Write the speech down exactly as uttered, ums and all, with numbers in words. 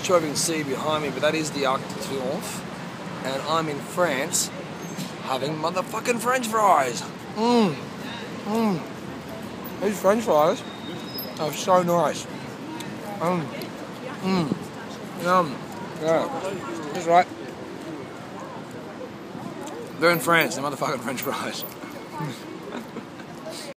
not sure if you can see behind me, but that is the Arc de Triomphe. And I'm in France having motherfucking French fries. Mmm. Mmm. These French fries are so nice. Mmm. Mmm. Yum. Yeah. That's right. They're in France, they're motherfucking French fries.